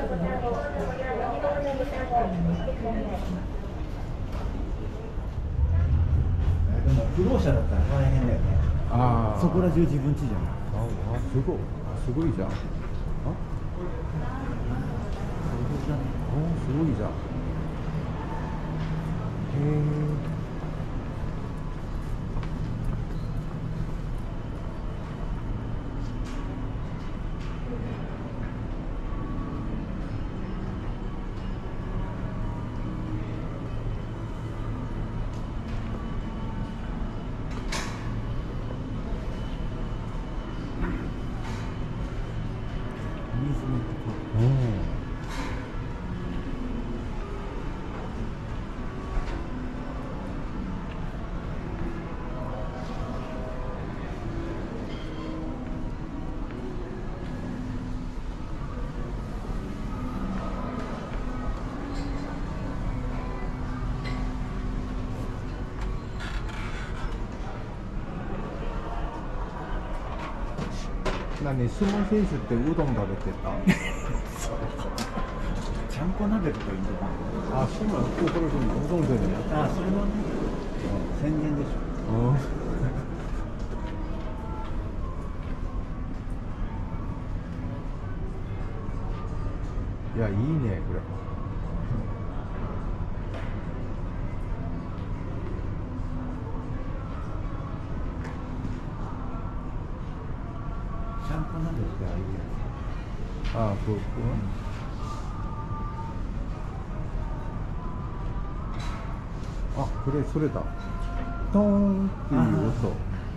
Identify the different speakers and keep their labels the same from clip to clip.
Speaker 1: でも不動車だったら大変だよね。
Speaker 2: ああ、
Speaker 1: そこら中自分家じゃない。
Speaker 2: すごい、すごいじゃん。すごいじゃん。へえ。何、相撲選手ってうどん食べてた？
Speaker 1: ちゃんこ鍋とかいいとか。
Speaker 2: あ、そうなの。これうどんでね。
Speaker 1: あ、それもね、宣伝でしょ。
Speaker 2: いや、いいね、これ。
Speaker 1: ちゃんこ鍋ってああいうやつ。
Speaker 2: ああ、そう。あ、これ、それだ。トーンっていう音。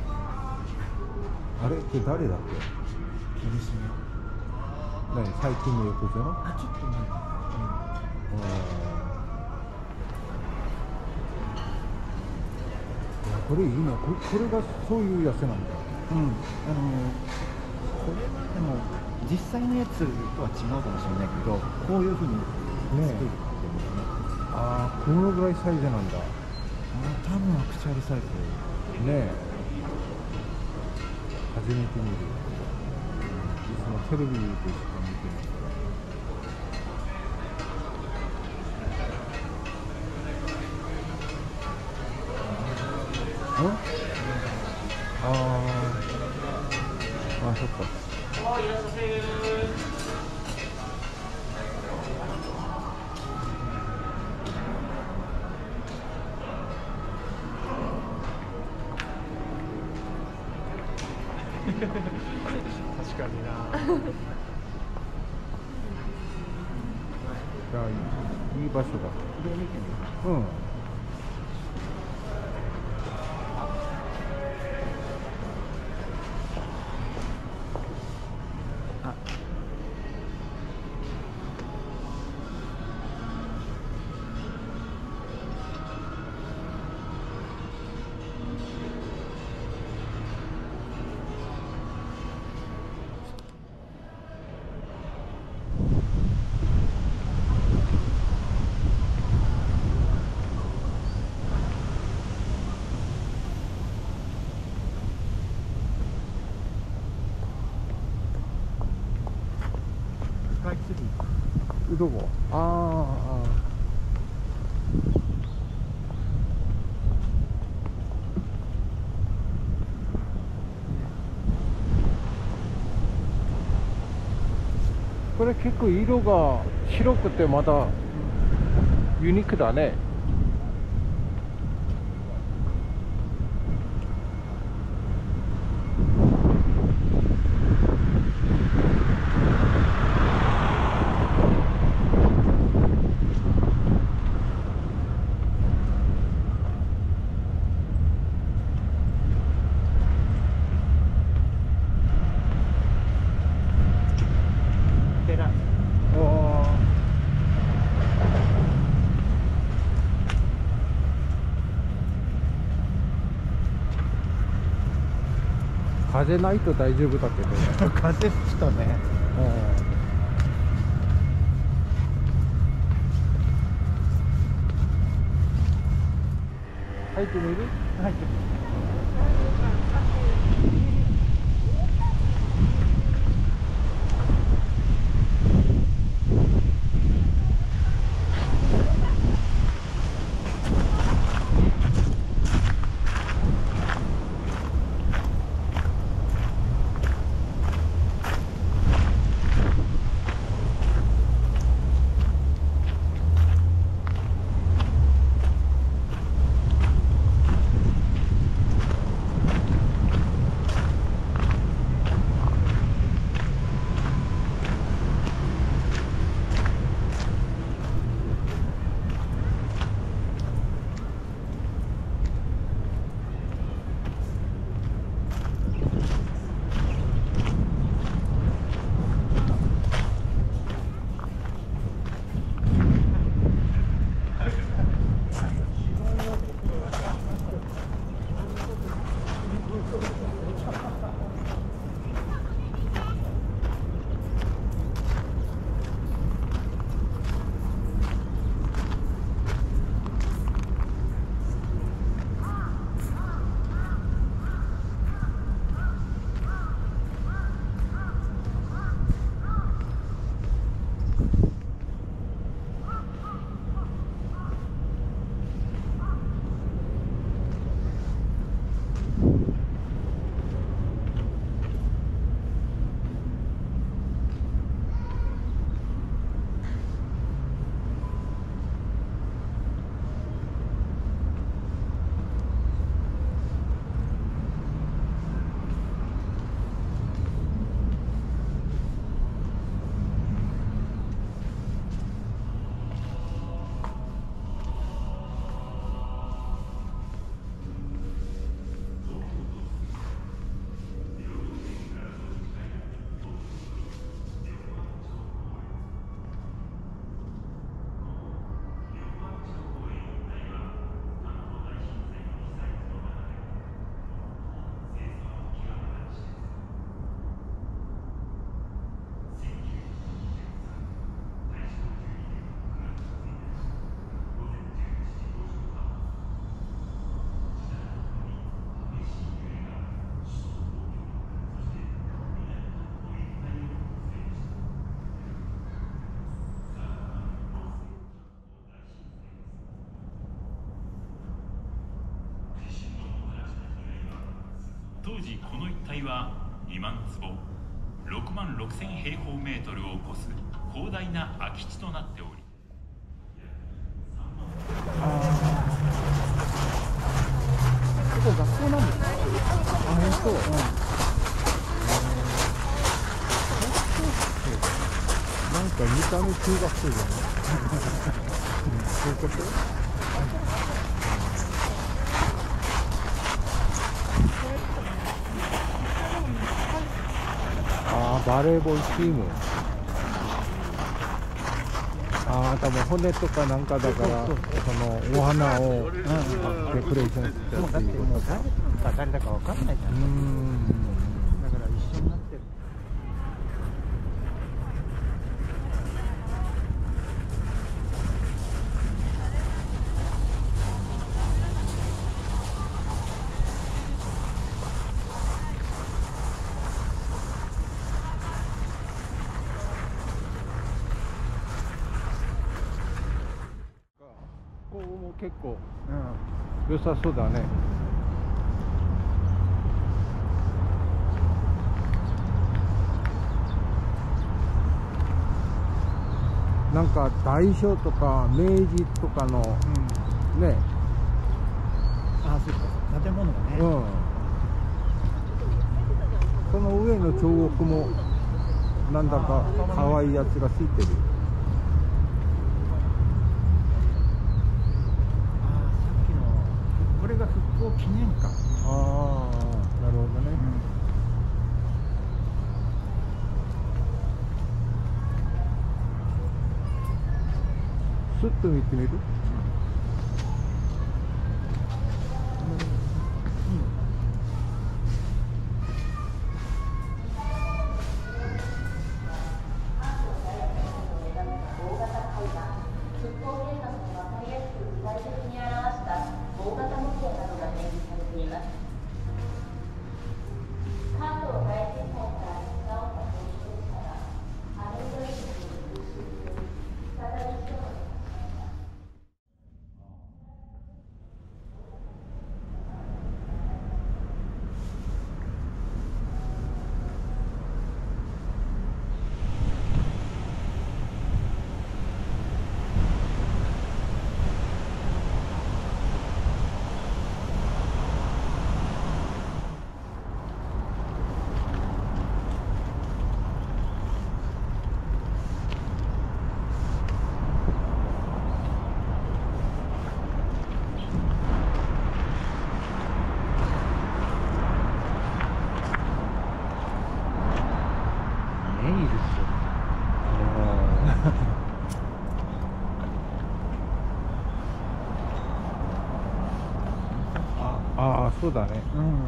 Speaker 2: あれ、これ誰だっけ？
Speaker 1: 霧島。
Speaker 2: 何、最近の横綱？
Speaker 1: あ、ちょっと前。
Speaker 2: これいいな。これがそういうやつなんだ。
Speaker 1: これはでも実際のやつとは違うかもしれないけど、こういうふうに作るっていうね。
Speaker 2: ああ、このぐらいサイズなんだ。
Speaker 1: 多分アクチュアルサイズ
Speaker 2: ねえ。初めて見る。いつもテレビでしか見てないから。あ、そっか。いらっしゃいませ。
Speaker 3: 確かにな。
Speaker 2: いや、いい場所だ。うん。
Speaker 1: スカイツリー。
Speaker 2: どこ？ああ。これ結構色が白くてまたユニークだね。風ないと大丈夫だけどね。
Speaker 1: 風吹くとね。
Speaker 2: 入ってみる？
Speaker 1: 入ってみる。
Speaker 4: 体は2万坪6万6千平方メートルを超す広大な空き地となっており、
Speaker 2: ここ学校なんですか？あ、本当。なんか見た目中学生じゃない？そういうこと？ああ、バレーボールチーム。ああ、多分骨とかなんかだから、そのお花をデコレーションした
Speaker 1: もうだって
Speaker 2: っていうこと
Speaker 1: もう誰が誰だかわかんないじゃん。だから一緒になってる。
Speaker 2: ここも結構
Speaker 1: うん。
Speaker 2: 良さそうだね。なんか大正とか明治とかのね、
Speaker 1: ああ、そうか。建物がね。
Speaker 2: その上の彫刻もなんだか可愛いやつがついてる。
Speaker 1: これが復興記念館。
Speaker 2: ああ、なるほどね。スッと見てみる？ああ、そうだね。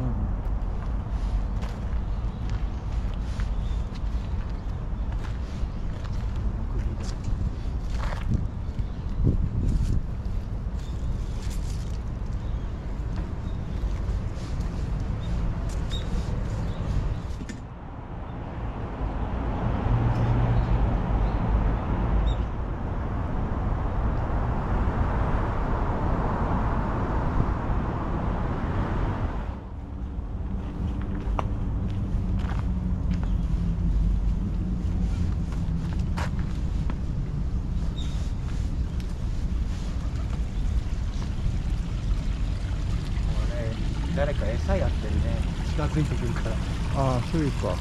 Speaker 1: 誰か餌やってるね。近づいてくるから。
Speaker 2: ああ、そういうか。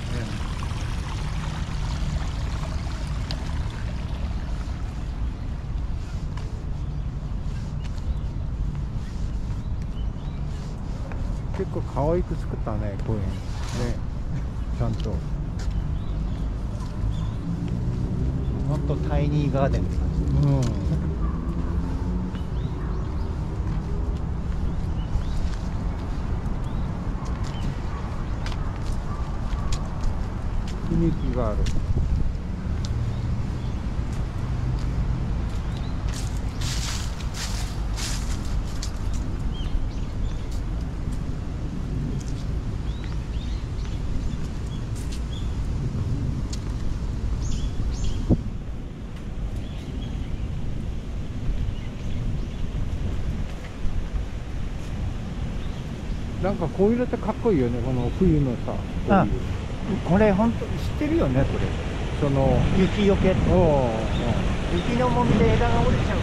Speaker 2: 結構可愛く作ったね、公園。ね。ちゃんと。
Speaker 1: ほんとタイニーガーデンって感じ。
Speaker 2: 雰囲気がある。 なんかこういうのってかっこいいよね、この冬のさ、こう
Speaker 1: あ
Speaker 2: いう
Speaker 1: これ本当知ってるよね、これ。
Speaker 2: その、
Speaker 1: 雪よけ。
Speaker 2: お
Speaker 1: 雪の重みで枝が折れちゃう。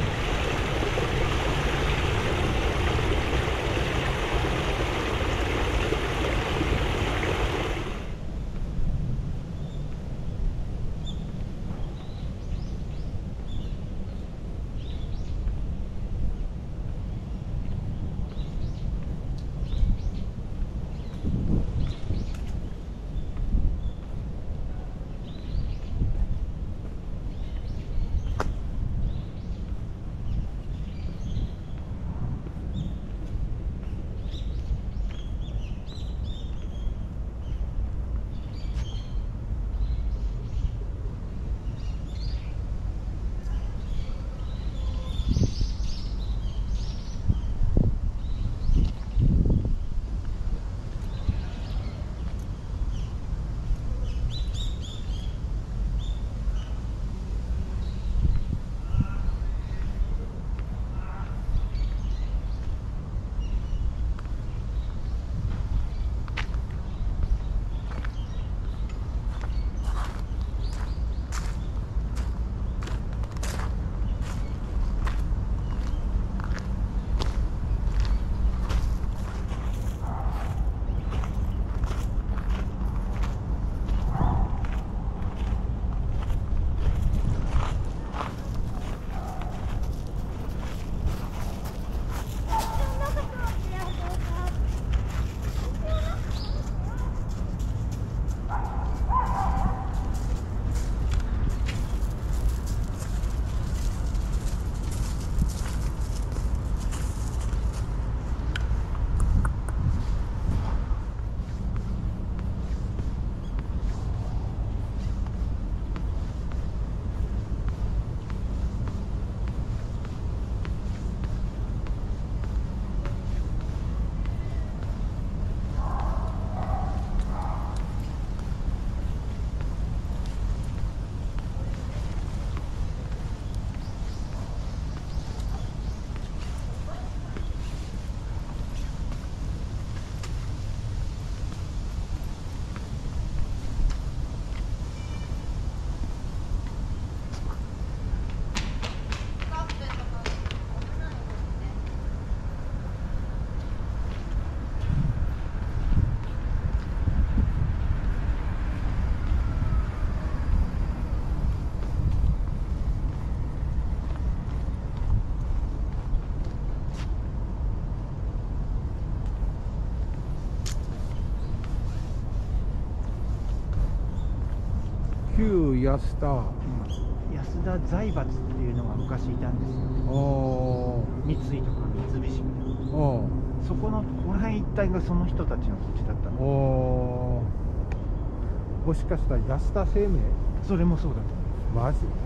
Speaker 2: 旧安田。
Speaker 1: 安田財閥っていうのが昔いたんですよ。
Speaker 2: お
Speaker 1: 三井とか三菱みたいな。
Speaker 2: お
Speaker 1: そこのこの辺一帯がその人たちの土地だったの。
Speaker 2: お。もしかしたら安田生命？
Speaker 1: それもそうだと思
Speaker 2: マジ？
Speaker 1: う。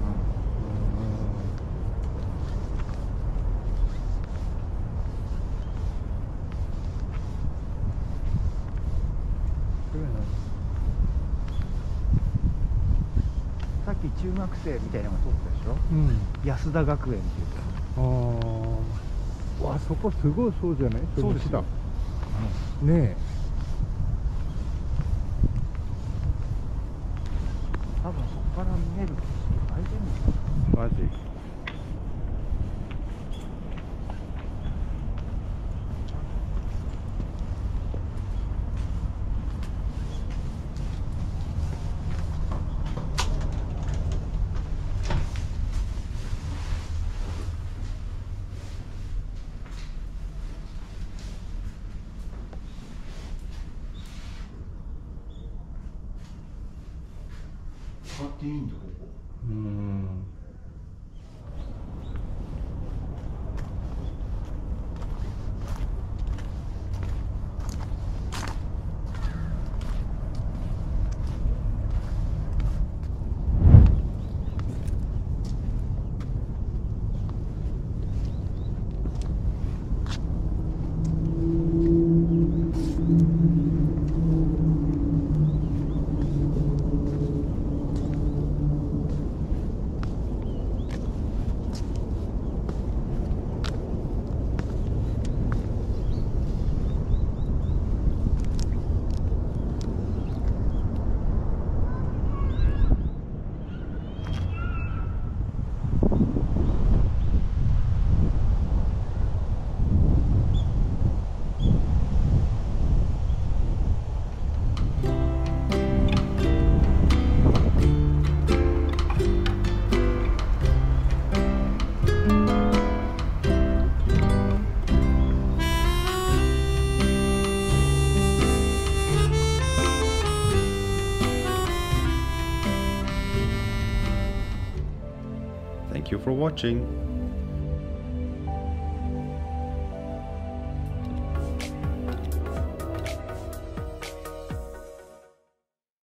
Speaker 1: さっき中学生みたいなのが通ったでしょ。安田学園っていうか。
Speaker 2: わあ、そこすごいそうじゃない？
Speaker 1: そうですよ。
Speaker 2: ねえ。
Speaker 1: 多分そこから見える景色、あれでも
Speaker 2: マジ。
Speaker 1: 使っていいんだここ。
Speaker 5: Thank you for watching.